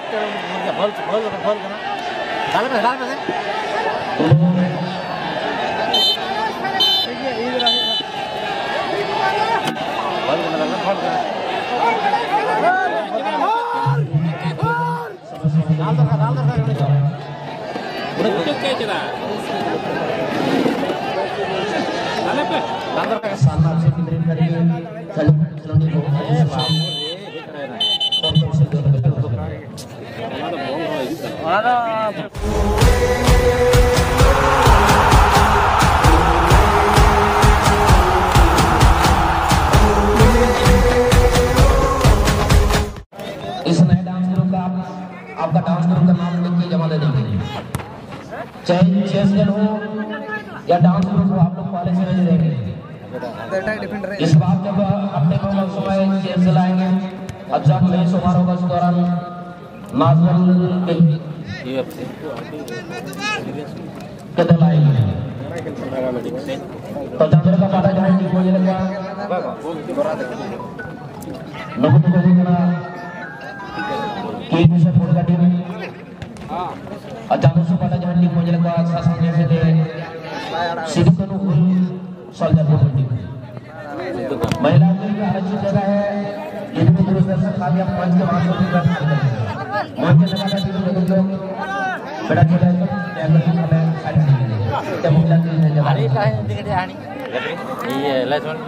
बोल करना डाल पे इस नए डांस ग्रुप का आपका डांस ग्रुप का नाम लिख के जमा दे देंगे। चाहे चेस गेम हो या डांस ग्रुप हो, आप लोग पहले से नहीं रहेंगे। इस बार जब अपने को समय चेस चलाएंगे और जब नए समारोह का उस दौरान नाजमल कदम आएंगे तो चंद्र का पाटा जाए ठीक हो जाएगा। नगद को भी करा केबी से फोड़ का टीम अचानक से पाटा जाए ठीक हो जाएगा। शासन जैसे दे सीधी को हुल सॉल्जर को टीम महिला के लिए अलग जगह है। यदि भी दूरदर्शन खाली आप मंच के माध्यम से कर सकते हैं। मंच के लगा टीम लोग बड़ा छोटा है टैगल की हमें सारी चीजें जब मुझे लगती है जब आनी का है दिखते आनी ये लेसन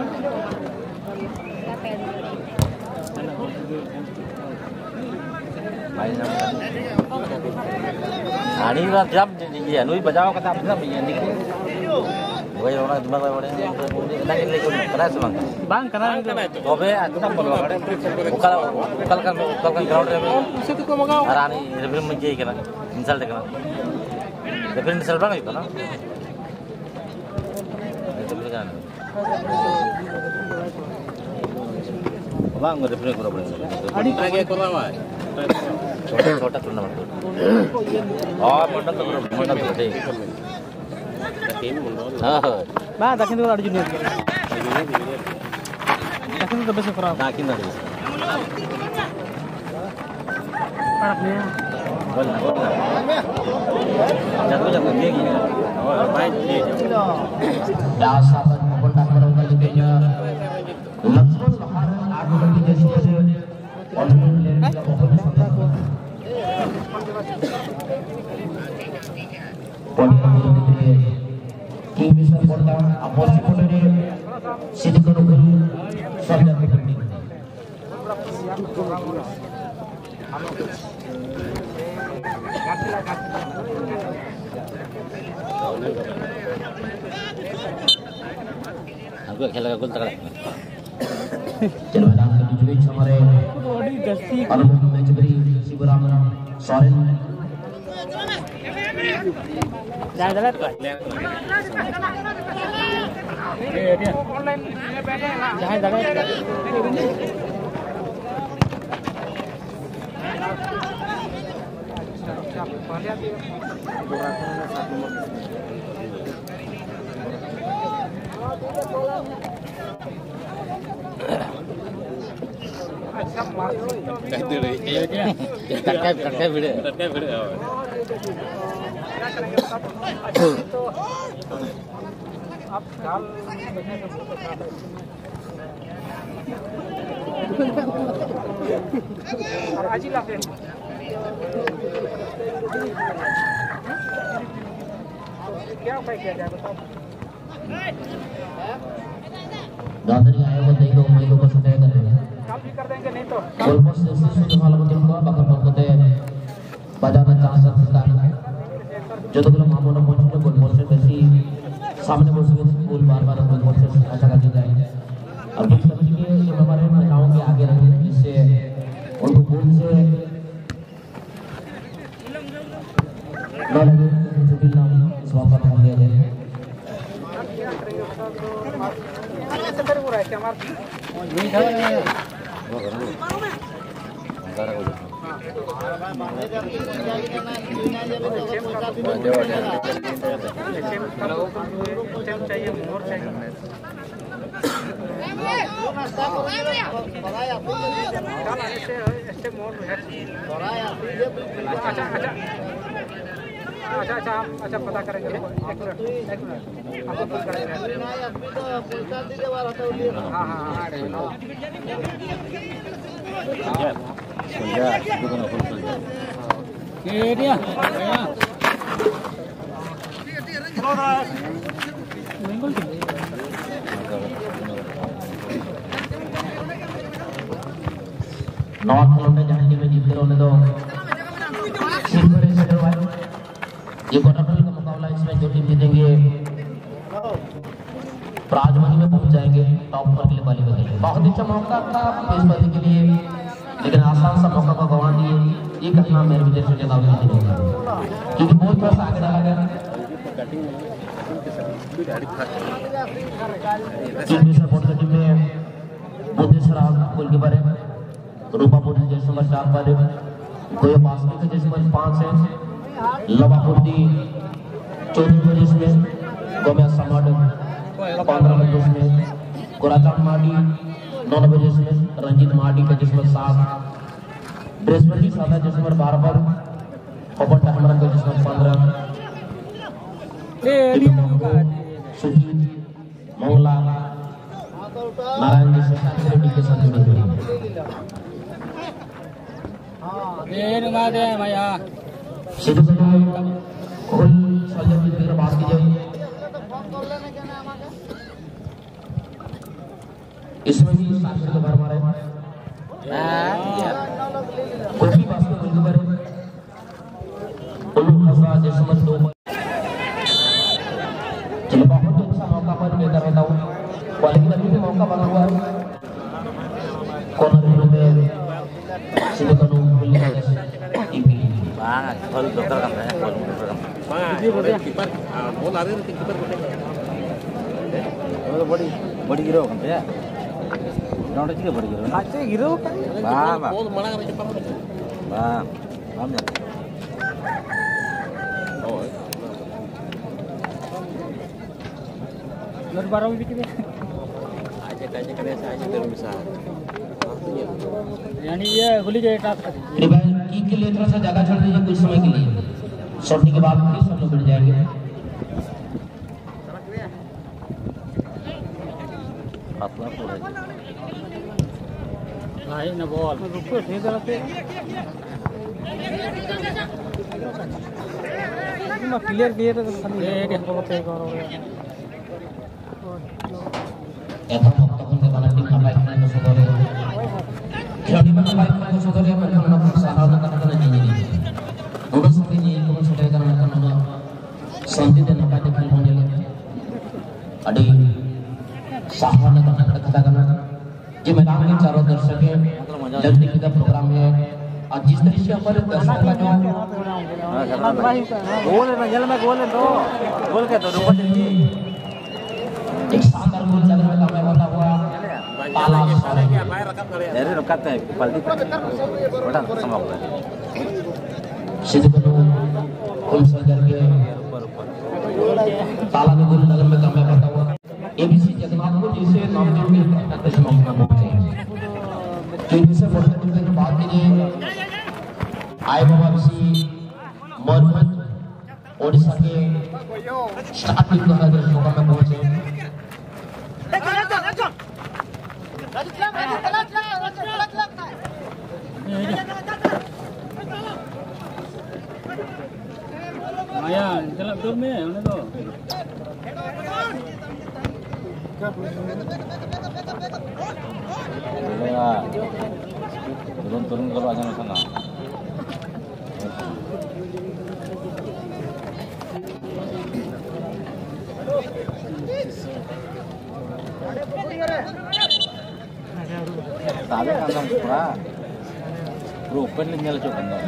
आनी बात जब ये अनुई बजाओ का तब सब ये दिखते वही होना दिमाग में बड़े लगे लेकिन करा समझ बांग करा तो बे आता बोलवा बड़े कल ग्राउंड रे से तो को मगाओ रानी रेफरी में जे केना इंसल्ट करना रेफरी इंसल्ट बांग इतना बांग रेफरी करो बड़े अड़ी के करवा छोटा छोटा टूर्नामेंट और मंडल तो मंडल तो ठीक हां बा दक्षिण को अड़ी जूनियर दक्षिण को बेसे खराब दक्षिण अड़ी पड़ने बोल जब देगी और भाई ये या साहब मोबाइल नंबर होगा लेके लक्ष्मण बाहर आगे बढ़ती जैसे जैसे ऑनलाइन लेने का बहुत किंग सर बोलता अपोज कोटरे सिटी को गुरु सॉल्जर को टीम हमको खेलेगा गोल तगड़ा चलो मैदान के बीच हमारे अनुभव मैच बरी शिवराम सॉरेन जाए दले जाए दले कटका भिड़े आप काल आज ही लाते क्या उपाय किया जाए बताओ। दादरी आए वो देखो महिला को सटाया करते हैं काल भी कर देंगे नहीं तो ऑलमोस्ट जैसे सुन हाल में तुमको बाकर बनते बजाना चांस सकता है जो तो लोग मामून पहुंचते गोल मोड़ से बेसी सामने बोल सके गोल बार-बार गोल मोड़ से आशा करते जाए। अब इस कमेटी के जो हमारे महिलाओं के आगे रहे जिससे उनको गोल से न लगे छुट्टी ना इस बात पर ध्यान दिया जाए। अच्छा पता करेंगे एक मिनट आपको फोन करेंगे हाँ नॉर्थ लौटे जाने में जीतते रहने दो ये क्वार्टर फाइनल का मुकाबला इसमें जो टीम जीतेंगे प्राजमनी में पहुंच जाएंगे टॉप पर के लिए क्वालिफाई के लिए। बहुत अच्छा मौका था पेशबाजी के लिए लेकिन आसान सा मौका को गंवा दिए। ये कहना मेरे विजय से ज्यादा नहीं होगा क्योंकि बहुत थोड़ा सा आगे डाला गया। टीम में बुद्धेश्वर गोलकीपर है, रूपापुर जैसे नंबर 4 पर कोई बास्केट जैसे नंबर 5 है, लवापुर्दी 14 पोजीशन में, गोमिया समाड 15 पोजीशन में, कोराचान माडी 9 पोजीशन में, रंजीत माडी का जिसमें 7, बृहस्पति सादा जिसमें 12 पर, पवन टाइमर का जिसमें 15, सुजीत मंगला नारायण जी से के साथ जुड़े हुए सिद्धू कुल सल्जर की फिर बात की जाए। इसमें भी साक्षर का भर मारे कोई भी बात को बोलते बारे उल्लू खसरा जैसे मत 2 चलो बहुत अच्छा मौका पर मैं कर रहा हूँ क्वालिटी का भी मौका बना हुआ है कॉर्नर में सिद्धू का banget kalau dokter kan saya kalau dokter kan ini kiper mau lari nanti kiper body hero kan ya ground juga body hero aja hero kan bang mau mana kan kiper bang amnya oh baru baru bikin aja kerja aja terus bisa यानी ये गोली के task की के लिए थोड़ा सा जगह छोड़ दीजिए कुछ समय के लिए शॉटिंग के बाद फिर सब लोग बैठ जाएंगे। भाई ना बॉल रुको सही तरह से मैं क्लियर दिए तो खाली ये देखो पे करो ऐसा मौका के बना टीम हमारे खाने को सुधारे खिलाड़ी में हमारे खाने को सुधारे पर हम लोग सहारा करना नहीं उनको सभी नहीं को सुधारे करना शांति देना पाते खेल होने लगे अड़ी सहारा करना कथा करना ये मैदान के चारों दर्शक हैं लगने की प्रोग्राम है आज जिस तरह से हमारे दर्शक का जो गोल है ना जल में गोल है तो गोल के तो रुको जल्दी एक शानदार गोल चल रहा है होता हुआ ताला dari rekat है पलटी बड़ा sama हुआ सिद्धू कुल सजर के ताला में गोल नगर में कामयाब होता हुआ एबीसी जगन्नाथपुर जैसे नामदेव के तक से मौका पहुंचे हैं तो इनसे फोटो के बाद कीजिए आए बाबा मोहम्मद ओडिशा के स्टार्टिंग का मौका में पहुंचे माया चला दूर में होने दो turun kalau aja sana tapi kandang pura open nyala cok kandang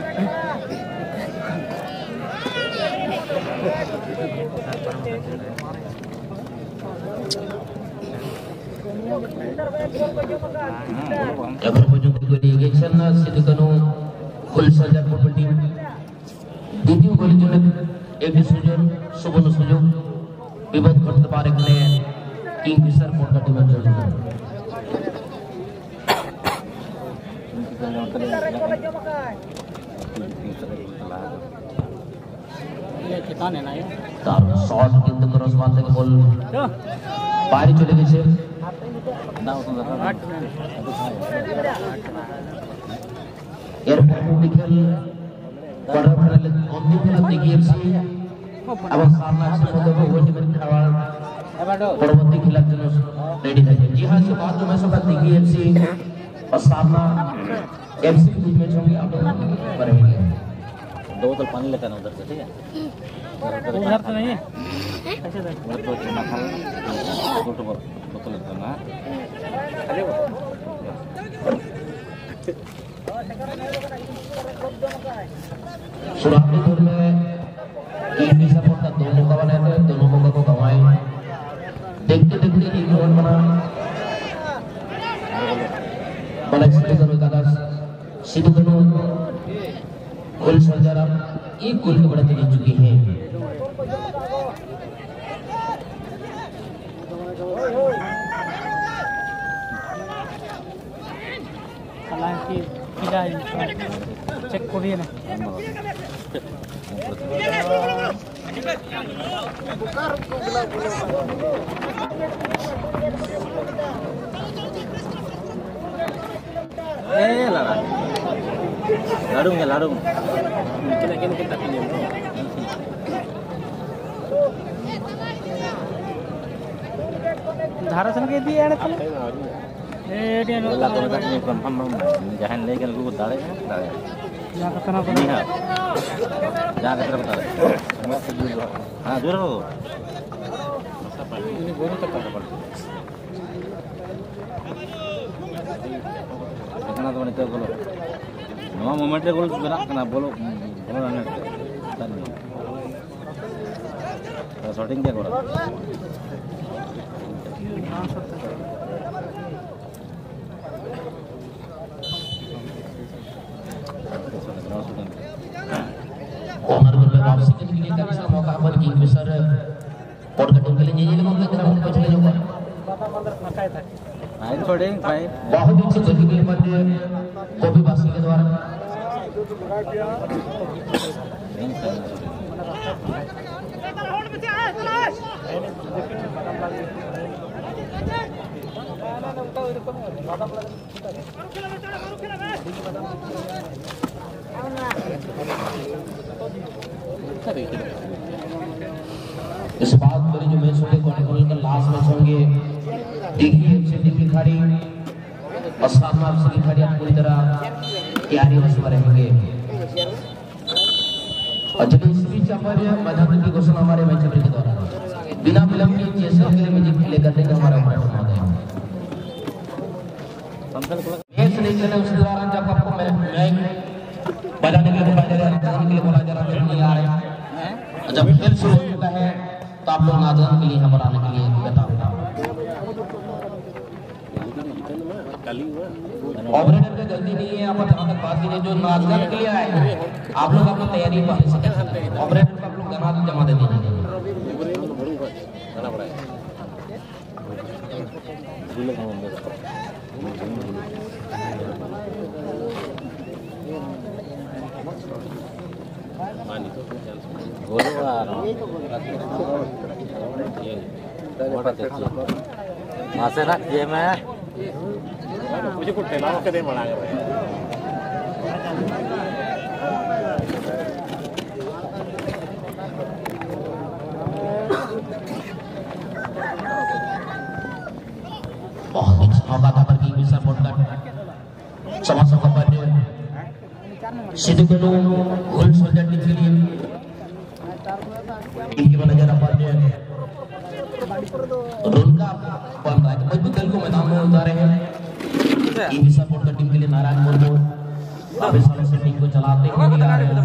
yang berujung ke irrigation Sidikanu full saja property দ্বিতীয় গোলের জন্য একটি সুযোগ সুবর্ণ সুযোগ বিপদ ঘটতে পারে এখানে কিংফিশার মোটকা টিমের জন্য তার শট কিন্তু ক্রসবার থেকে বল বাইরে চলে গেছে। এরপর বিকেল কোয়ার্টার ফাইনালে অন্য খেলা দেখিয়েছি এবং সামনে আসলে মধ্যে ওই টিমের খেলোয়াড় পরবর্তী খেলার জন্য रेडी থাকে। जी हां, इसके बाद जो मैच होगा देखेছি और सामना एफसी के बीच मैच होंगे, आप लोग करेंगे। 2 बोतल पानी लेकर आना उधर से, ठीक है? उधर तो नहीं है कैसे देख बोतल ना खा बोतल लेकर ना खाली शुरुआती दौर में टीम सपोर्ट का 2 मौका बनाए थे, दोनों मौका को गंवाए। देखते देखते एक गोल बना बड़ा स्ट्राइकर एकादश सिद्धगणु गोल सोल्जर अब एक गोल के बढ़ते ले चुके हैं। हालांकि किला चेक करिए ना लाडू धारासन के दिए आने तले जहाँ लेकर लोग दाड़े यहाँ कतना नहीं है जहाँ कितना बता रहे हाँ दूर हो ini baru tepat karena teman itu kalau nama momentnya kalau sebenarnya kena bolo aneh tadi shooting dia kalau corner में वापसी के लिए का मौका पर किंगफिशर और कटिंग के लिए ये लोग के ग्राउंड पे चले जाओ। फाइन शॉटिंग फाइन बहुत ही अच्छी गति के मध्य कॉपी बासी के द्वारा इस बात पर जो मैच होंगे क्वार्टर का लास्ट मैच होंगे देखिए सिटी की खिलाड़ी और सामना की खिलाड़ी पूरी तरह तैयारी में रहेंगे। और चलिए इस बीच हमारे मैदान की घोषणा हमारे मैच के द्वारा बिना विलंब के चेसर के लिए म्यूजिक प्ले करने का हमारा प्रयास होगा। मैच नहीं चले उस दौरान जब आपको मैच बजाने के लिए बोला जा रहा है, के लिए बोला जा रहा है, नहीं आ रहे हैं। जब खेल शुरू हो चुका है तो आप लोग नाचने के लिए यहाँ पर आने के लिए बताऊंगा। ऑपरेटर का गलती नहीं है, यहाँ पर जहाँ तक बात की जो नाचने के लिए आए हैं आप लोग अपनी तैयारी पहले से कर सकते हैं। ऑपरेटर को आप लोग गना जमा दे दीजिए। masih nak dia mah मुझे कुछ ठेला के दे बना के बहुत अच्छा मौका था पर किंगफिशर बोलकर समझ को पर सिद्धगणु गोल सोल्जर टीम के लिए टीम की मैनेजर अपन रोल का बन रहा है। कोई भी दल को मैदान में उतारे हैं किंगफिशर बोलकर टीम के लिए नारायण मुर्मू काफी सालों से टीम को चलाते हुए आ रहे हैं।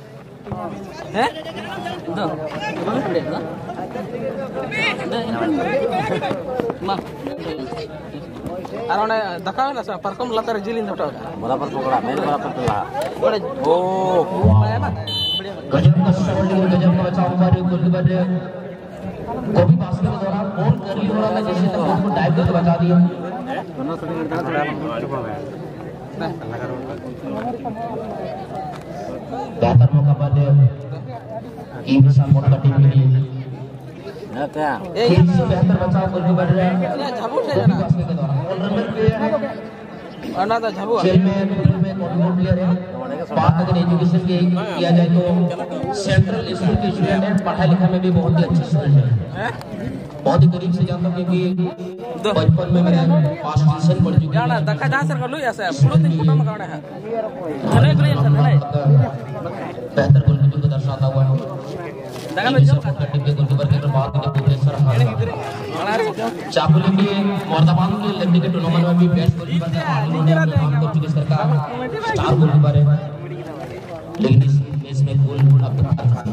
अराउंड दका ना सा परकम लतर जिलिन दटा बराबर पकड़ा मैंने बराबर पकड़ा ओ ना गजब का शॉटिंग, गजब का बचाव पर गोलकीपर कॉपी बास्केट के दौरान बॉल कर लिया और जैसे तक उसको डाइव करके बचा दिया। बेहतर मौका पर टीम सपोर्ट का टीम के लिए क्या खेल से बेहतर बचाव करके बढ़ रहा है खेल में कॉन्ट्रीब्यूट प्लेयर है। बात अगर एजुकेशन की किया जाए तो सेंट्रल स्कूल के स्टूडेंट हैं, पढ़ाई लिखाई में भी बहुत ही अच्छे स्टूडेंट हैं, बहुत ही करीब से जानता हूँ क्योंकि बचपन में मैंने पास ट्यूशन पढ़ चुकी हूँ। बेहतर गोलकीपर को दर्शाता हुआ है चाकुली की मुर्दाबाद के लगने के टूर्नामेंट में भी बेस्ट गोलकीपर का स्टार गोलकीपर है, लेकिन इस मैच में गोल अब तक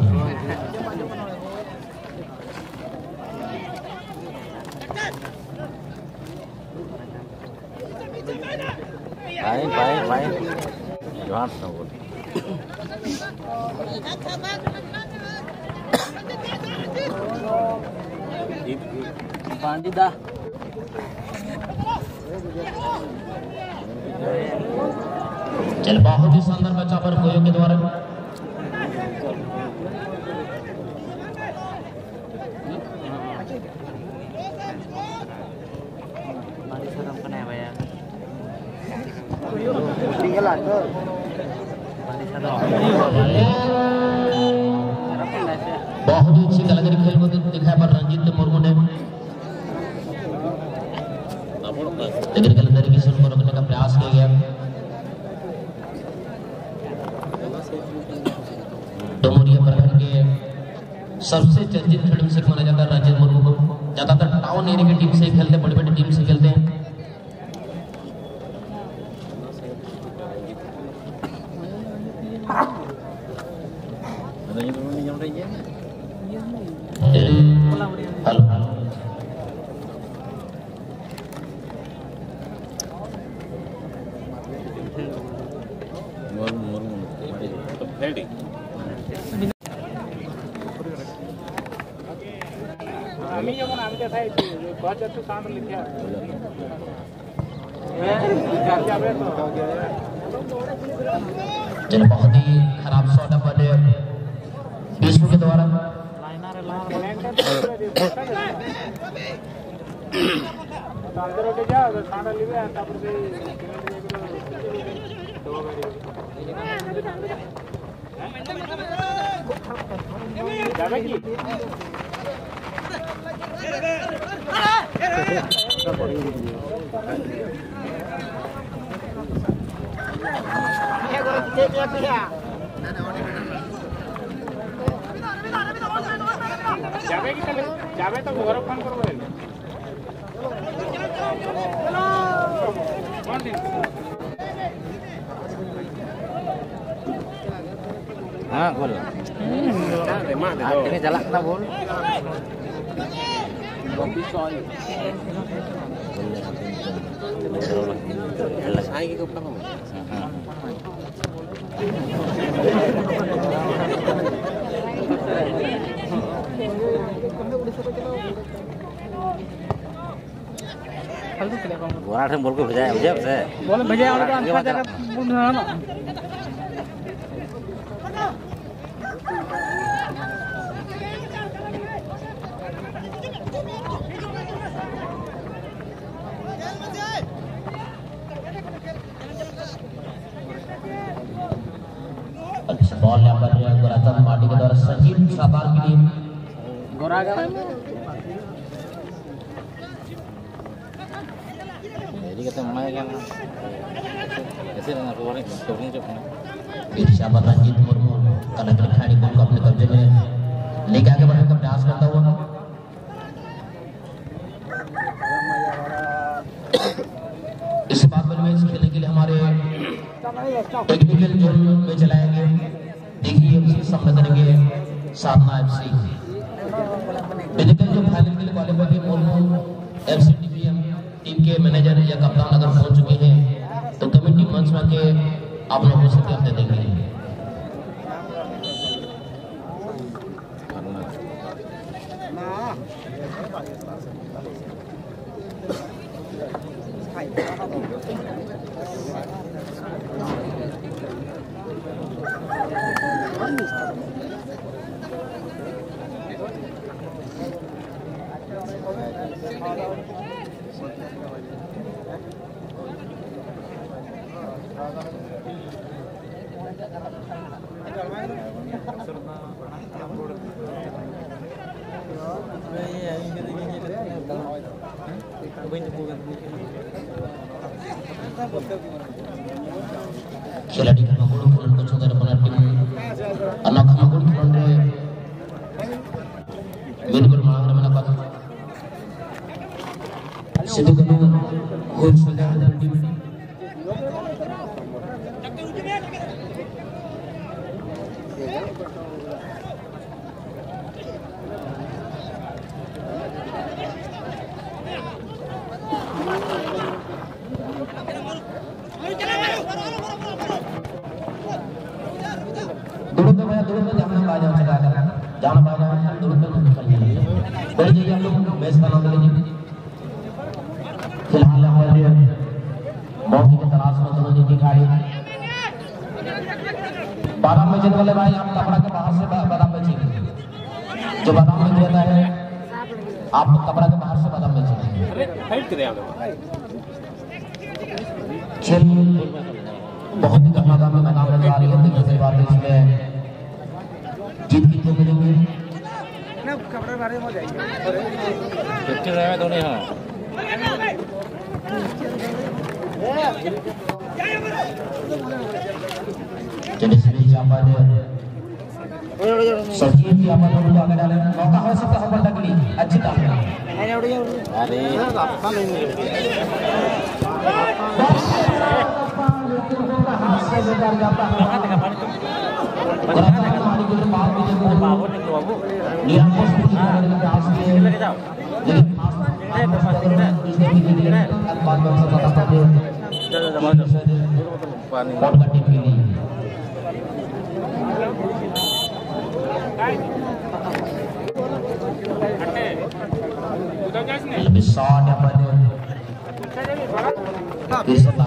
Fine. You want some good. Bandida. चल बहुत ही शानदार बच्चा पर गोयो के द्वारा बहुत ही अच्छी कलाकारी खेल को दिखाया पर रंजीत मुर्मू ने, लेकिन गलत तरीके से उनको रोकने का प्रयास किया गया। डोमोरिया प्रखंड के सबसे चर्चित खिलाड़ी से माना जाता है रंजीत मुर्मू को। ज्यादातर टाउन एरिया की टीम से खेलते, बड़ी बड़ी टीम से खेलते हैं। चलो बहुत ही खराब शॉट पर विष्णु के द्वारा जावे तो घर फोन करबो हाँ बोल jalak na bol बोला थे बोल को भेजा मुझे से बोल भेजा और अंतर जगह बोल ना बॉल यहाँ पर गोराचंद माटी के द्वारा सही साबार के लिए गोरा गया jadi kata mai kan ऐसे ना तो वाले टोपिंग जो इरशाद रंजीत मुर्मू कलाकारी खिलाड़ी बॉल को अपने कब्जे में लेके आगे बढ़ने का प्रयास करता हुआ इस बात में मैच खेलने के लिए हमारे टेक्निकल जोन में चलाएंगे। देखिए उसके सामने करेंगे साधना एफसी फिजिकल जो फाइनल के लिए क्वालिफाई किए मुर्मू एफसी टीम के मैनेजर या कप्तान अगर पहुंच चुके हैं तो कमेटी मंच में के आप लोगों से क्या दे देंगे। Khiladi Kamaguru punan ko chogar punan tim anak Kamaguru punan re medical mangar mana pat sidu kanu hol soldier tim jangan banyak turun boleh jadi हम लोग मैच बना देंगे फिलहाल हमारे मौके की तलाश में दोनों की खिलाड़ी बादाम में जीत वाले भाई हम कपड़ा के बाहर से बादाम बेचेंगे जो बादाम में देता है आप कपड़ा के बाहर से बादाम बेचेंगे खेल बहुत ही घमाघम में मैदान में जा रही है देखने से बात इसमें जीत कितने मिलेंगे ना कपड़े बारे में जाएंगे 50 रहे तो नहीं हां jadi sini siapa dia Sachin की आवाज में आगे डाले मौका हो सकता है बंदा के लिए अच्छी तरह अरे lebih short daripada Rizal.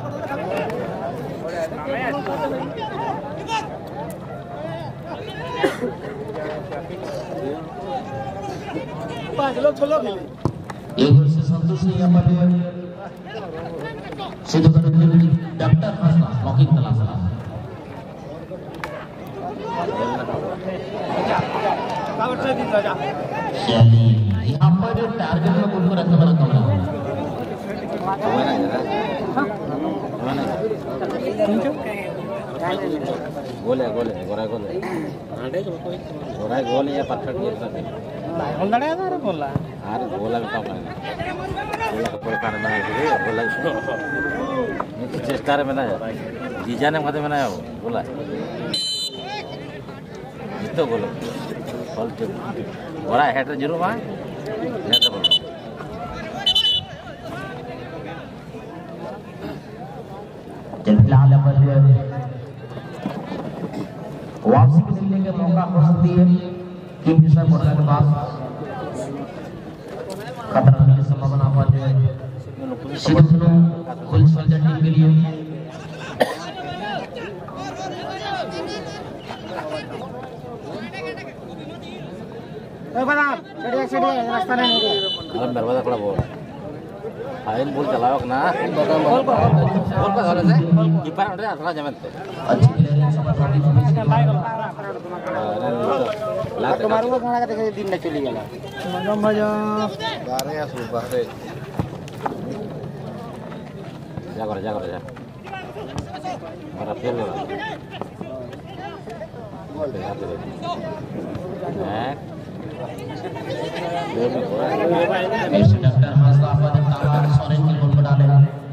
एक वर्ष से संतोष नहीं हमारे सिद्धू का डॉक्टर हंसना मौखिक तलाश यहाँ पर टारगेट में कुछ रखने वाला कमरा गोले गोले गोरा गोले गोरा गोले या परफेक्ट ये सब बोल रहा है ना बोला अरे गोला भी कम है गोला को पूरा करना है गोला ये चेष्टा रे में ना जीजा ने मत में ना गोला इतो गोला फॉल के गोरा हेड जरूर वहां हेड बोल फिलहाल वापसी के मिलने का मौका हो सकती है कि मिश्रा कोटा के पास खतरा होने की संभावना पर सिद्धू फुल सोल्जर टीम के लिए रास्ता नहीं बर्बाद पड़ा बोल फाइन बोल चलाओ ना बोल का धरे से कीपर उधर आसला जमते अच्छी प्लेयर समझ लात मारूंगा खाना का देखे दिन न चली गला मजा बारे या सुबह रे जा मारा फेल ले डॉक्टर हंसला अपने तालाब सोरेन की गोल डाले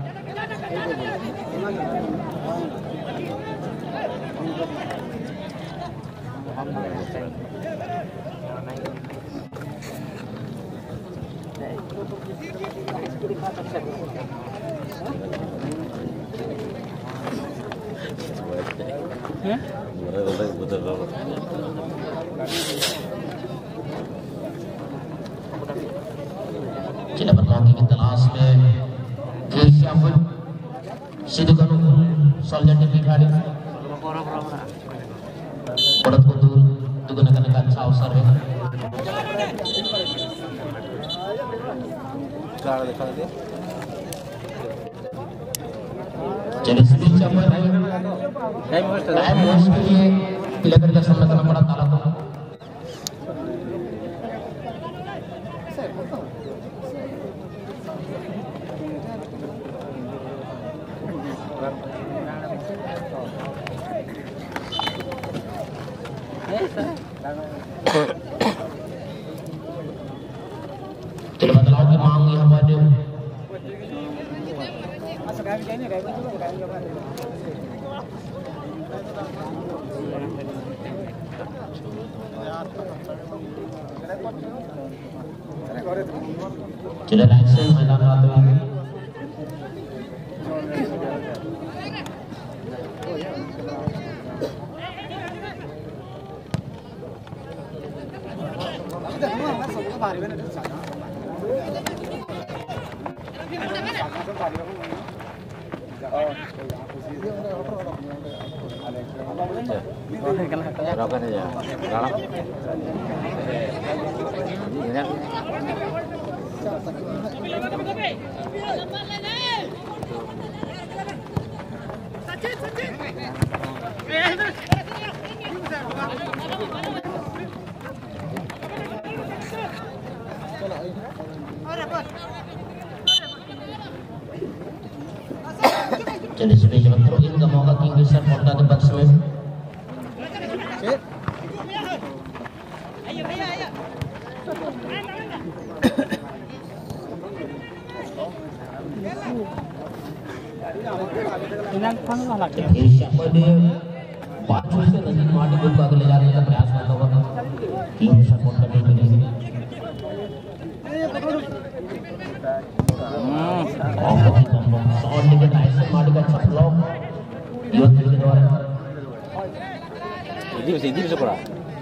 जिला मौके की तलाश में केशियापुर सिद्धू का सोल्जर टीम की खिलाड़ी बढ़त को दूर दुगना करने का अच्छा अवसर है दिखा दे चलिए स्पीड चंबर टाइम वेस्ट के लिए प्लेयर का सामना करना पड़ा ताला को। चलो बदलाव की मांग यहाँ पर चलो राइट से मैदान आते हैं। Rokan aja, dalam. Ini jadi sudah cepat throw in nggak mau ke Kingfisher Porta di batsman. सियापर ने बाजू से नजदीक माटी को आगे ले जाने का प्रयास करता हुआ किंगफिशर पोर्टा टीम के लिए शॉट लेकर राइट से माटी का अच्छा ब्लॉक युवा खेल के द्वारा ini bisa kurang.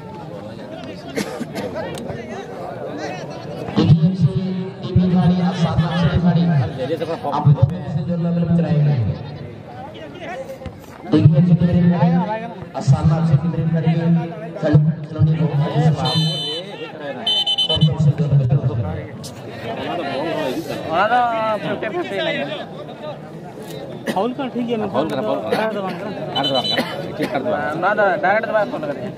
टीम की खिलाड़ी आसाना से खिलाड़ी Jadi seperti आप दो से जो लेवल पे चलाएंगे देखिए अच्छी टीम खिलाड़ी आसाना से टीम खिलाड़ी खिलाड़ी बहुत अच्छे से और से जो लेवल पे हमारा प्रोटेक्ट करते नहीं फाउल का ठीक है ना फाउल कर कर चेक कर दो ना डायरेक्ट दबा फोन कर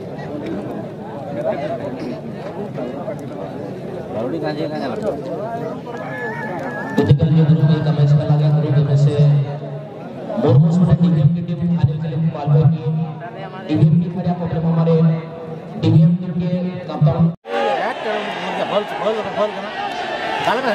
बाउंड्री कहां जाएगा ना फिजिकल जो ग्रुप एक मैच में लगा ग्रुप में से बोर्डमोस में टीवीएम की टीम फाइनल के लिए क्वालिफाई की टीवीएम की खड़े प्रॉब्लम हमारे टीवीएम टीम के कप्तान बॉल करना डाल पे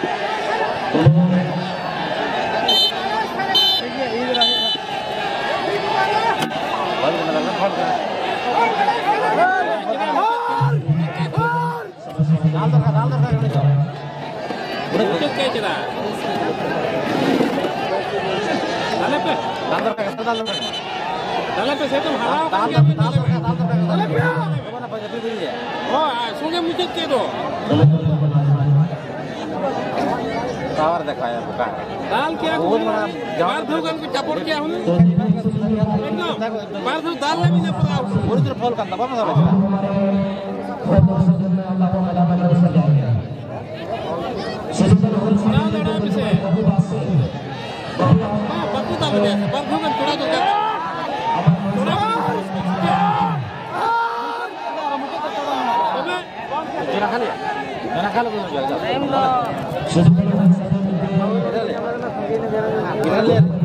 टावर दिखाया बुखार दाल क्या बार धोगन को चपोड़ क्या हूं बार धो दाल में ना पड़ा पूरी तरह फॉल करता बना रहा सुना लड़ा से बापू दा बने बार धोगन थोड़ा तो Jangan kalau belum jual. Kita lihat.